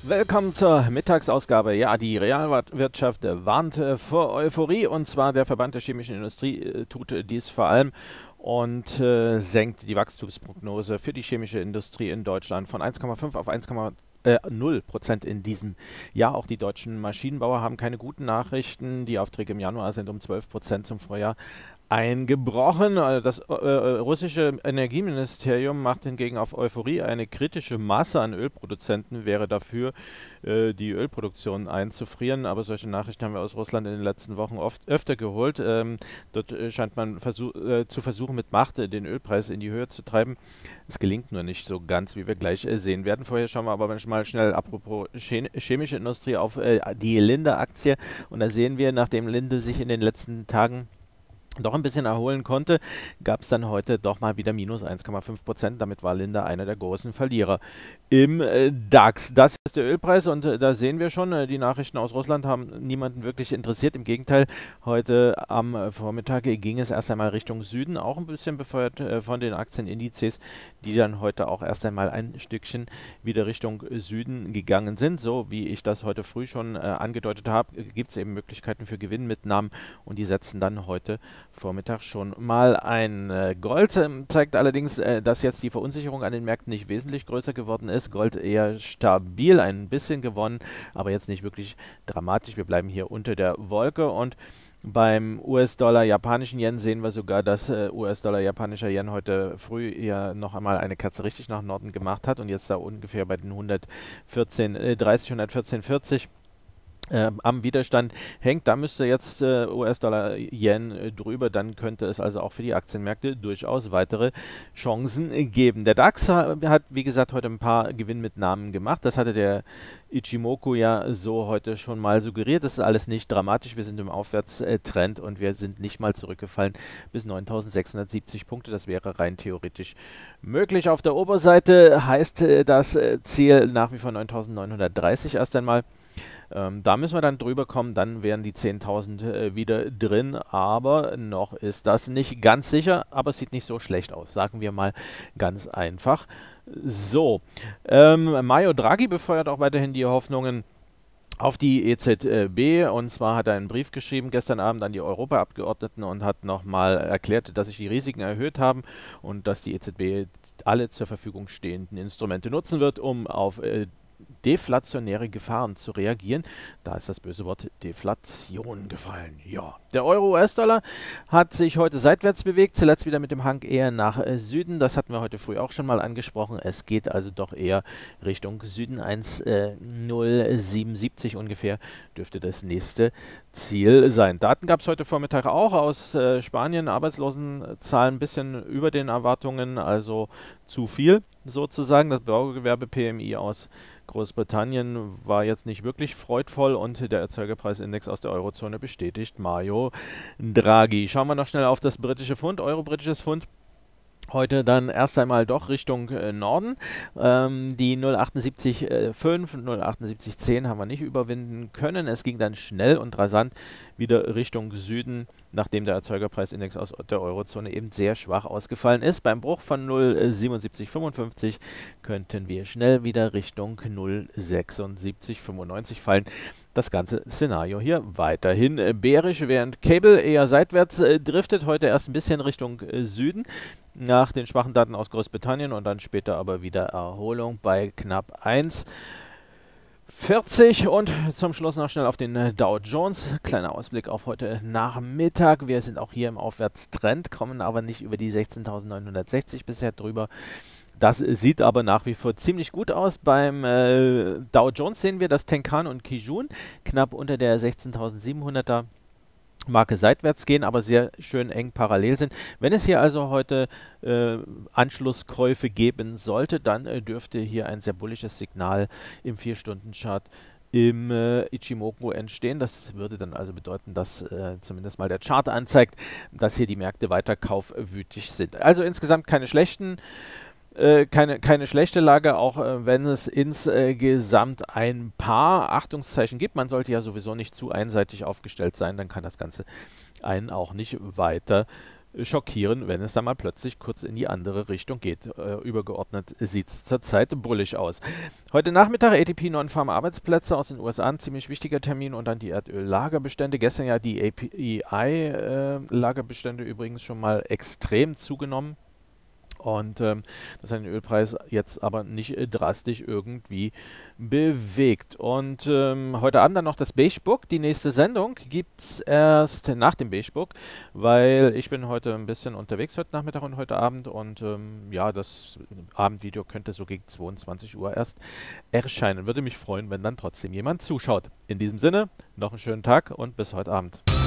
Willkommen zur Mittagsausgabe. Ja, die Realwirtschaft warnt vor Euphorie, und zwar der Verband der chemischen Industrie tut dies vor allem und senkt die Wachstumsprognose für die chemische Industrie in Deutschland von 1,5 auf 1,0% in diesem Jahr. Auch die deutschen Maschinenbauer haben keine guten Nachrichten. Die Aufträge im Januar sind um 12% zum Vorjahr eingebrochen. Das russische Energieministerium macht hingegen auf Euphorie. Eine kritische Masse an Ölproduzenten wäre dafür, die Ölproduktion einzufrieren. Aber solche Nachrichten haben wir aus Russland in den letzten Wochen öfter geholt. Dort scheint man zu versuchen, mit Macht den Ölpreis in die Höhe zu treiben. Es gelingt nur nicht so ganz, wie wir gleich sehen werden. Vorher schauen wir aber mal schnell, apropos chemische Industrie, auf die Linde-Aktie. Und da sehen wir, nachdem Linde sich in den letzten Tagen doch ein bisschen erholen konnte, gab es dann heute doch mal wieder minus 1,5%. Damit war Linde einer der großen Verlierer im DAX. Das ist der Ölpreis, und da sehen wir schon, die Nachrichten aus Russland haben niemanden wirklich interessiert. Im Gegenteil, heute am Vormittag ging es erst einmal Richtung Süden, auch ein bisschen befeuert von den Aktienindizes, die dann heute auch erst einmal ein Stückchen wieder Richtung Süden gegangen sind. So wie ich das heute früh schon angedeutet habe, gibt es eben Möglichkeiten für Gewinnmitnahmen, und die setzen dann heute Vormittag schon mal ein. Gold zeigt allerdings, dass jetzt die Verunsicherung an den Märkten nicht wesentlich größer geworden ist. Gold eher stabil, ein bisschen gewonnen, aber jetzt nicht wirklich dramatisch. Wir bleiben hier unter der Wolke, und beim US-Dollar, japanischen Yen sehen wir sogar, dass US-Dollar, japanischer Yen heute früh ja noch einmal eine Kerze richtig nach Norden gemacht hat und jetzt da ungefähr bei den 114,30, 114,40 am Widerstand hängt. Da müsste jetzt US-Dollar-Yen drüber, dann könnte es also auch für die Aktienmärkte durchaus weitere Chancen geben. Der DAX hat, wie gesagt, heute ein paar Gewinnmitnahmen gemacht. Das hatte der Ichimoku ja so heute schon mal suggeriert. Das ist alles nicht dramatisch. Wir sind im Aufwärtstrend und wir sind nicht mal zurückgefallen bis 9.670 Punkte. Das wäre rein theoretisch möglich. Auf der Oberseite heißt das Ziel nach wie vor 9.930 erst einmal. Da müssen wir dann drüber kommen, dann wären die 10.000 wieder drin, aber noch ist das nicht ganz sicher, aber es sieht nicht so schlecht aus, sagen wir mal ganz einfach. So, Mario Draghi befeuert auch weiterhin die Hoffnungen auf die EZB, und zwar hat er einen Brief geschrieben gestern Abend an die Europaabgeordneten und hat nochmal erklärt, dass sich die Risiken erhöht haben und dass die EZB alle zur Verfügung stehenden Instrumente nutzen wird, um auf deflationäre Gefahren zu reagieren. Da ist das böse Wort Deflation gefallen. Ja, der Euro-US-Dollar hat sich heute seitwärts bewegt, zuletzt wieder mit dem Hang eher nach Süden. Das hatten wir heute früh auch schon mal angesprochen. Es geht also doch eher Richtung Süden. 1,077 ungefähr dürfte das nächste Ziel sein. Daten gab es heute Vormittag auch aus Spanien. Arbeitslosenzahlen ein bisschen über den Erwartungen, also zu viel sozusagen. Das Baugewerbe-PMI aus Großbritannien war jetzt nicht wirklich freudvoll, und der Erzeugerpreisindex aus der Eurozone bestätigt Mario Draghi. Schauen wir noch schnell auf das britische Pfund, Euro-britisches Pfund. Heute dann erst einmal doch Richtung Norden. Die 0,78,5, 0,78,10 haben wir nicht überwinden können. Es ging dann schnell und rasant wieder Richtung Süden, nachdem der Erzeugerpreisindex aus der Eurozone eben sehr schwach ausgefallen ist. Beim Bruch von 0,7755 könnten wir schnell wieder Richtung 0,7695 fallen. Das ganze Szenario hier weiterhin bärisch, während Cable eher seitwärts driftet, heute erst ein bisschen Richtung Süden nach den schwachen Daten aus Großbritannien und dann später aber wieder Erholung bei knapp 1,40. Und zum Schluss noch schnell auf den Dow Jones. Kleiner Ausblick auf heute Nachmittag. Wir sind auch hier im Aufwärtstrend, kommen aber nicht über die 16.960 bisher drüber. Das sieht aber nach wie vor ziemlich gut aus. Beim Dow Jones sehen wir, dass Tenkan und Kijun knapp unter der 16.700er Marke seitwärts gehen, aber sehr schön eng parallel sind. Wenn es hier also heute Anschlusskäufe geben sollte, dann dürfte hier ein sehr bullisches Signal im 4-Stunden-Chart im Ichimoku entstehen. Das würde dann also bedeuten, dass zumindest mal der Chart anzeigt, dass hier die Märkte weiter kaufwütig sind. Also insgesamt keine schlechte Lage, auch wenn es insgesamt ein paar Achtungszeichen gibt. Man sollte ja sowieso nicht zu einseitig aufgestellt sein, dann kann das Ganze einen auch nicht weiter schockieren, wenn es dann mal plötzlich kurz in die andere Richtung geht. Übergeordnet sieht es zurzeit bullig aus. Heute Nachmittag ATP Non-Farm Arbeitsplätze aus den USA, ein ziemlich wichtiger Termin, und dann die Erdöl-Lagerbestände. Gestern ja die API-Lagerbestände übrigens schon mal extrem zugenommen. Und das hat den Ölpreis jetzt aber nicht drastisch irgendwie bewegt. Und heute Abend dann noch das Beige Book. Die nächste Sendung gibt es erst nach dem Beige Book, weil ich bin heute ein bisschen unterwegs heute Nachmittag und heute Abend. Und ja, das Abendvideo könnte so gegen 22 Uhr erst erscheinen. Würde mich freuen, wenn dann trotzdem jemand zuschaut. In diesem Sinne, noch einen schönen Tag und bis heute Abend.